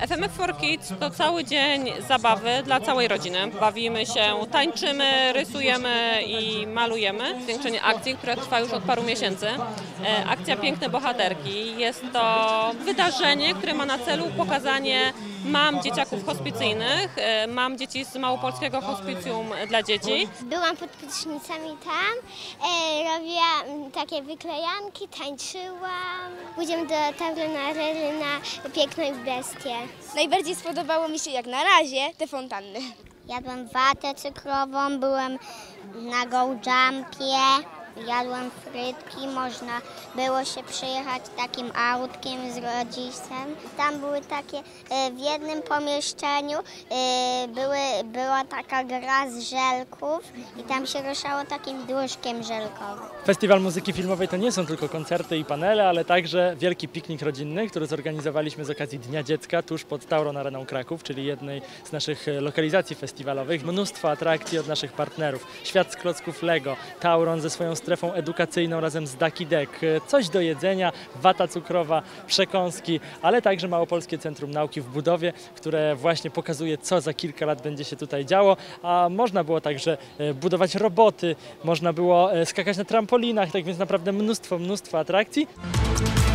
FMF for Kids to cały dzień zabawy dla całej rodziny. Bawimy się, tańczymy, rysujemy i malujemy. Zwiększenie akcji, która trwa już od paru miesięcy. Akcja Piękne Bohaterki. Jest to wydarzenie, które ma na celu pokazanie mam dzieciaków hospicyjnych, mam dzieci z Małopolskiego Hospicjum dla dzieci. Byłam pod prysznicami tam, robiłam takie wyklejanki, tańczyłam. Pójdziemy do Taurynarely na Piękną i Bestię. Najbardziej spodobało mi się jak na razie te fontanny. Jadłam watę cykrową, byłem na go jumpie, jadłem frytki, można było się przejechać takim autkiem z rodzicem. Tam były takie, w jednym pomieszczeniu była taka gra z żelków i tam się ruszało takim dróżkiem żelkowym. Festiwal Muzyki Filmowej to nie są tylko koncerty i panele, ale także wielki piknik rodzinny, który zorganizowaliśmy z okazji Dnia Dziecka tuż pod Tauron Areną Kraków, czyli jednej z naszych lokalizacji festiwalowych. Mnóstwo atrakcji od naszych partnerów. Świat z klocków Lego, Tauron ze swoją strefą edukacyjną razem z Ducky Deck, coś do jedzenia, wata cukrowa, przekąski, ale także Małopolskie Centrum Nauki w Budowie, które właśnie pokazuje, co za kilka lat będzie się tutaj działo, a można było także budować roboty, można było skakać na trampolinach, tak więc naprawdę mnóstwo atrakcji.